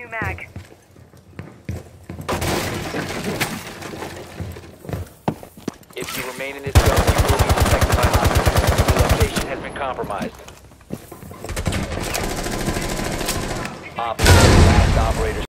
new mag. If you remain in this zone, you will be detected by hostiles. Your location has been compromised.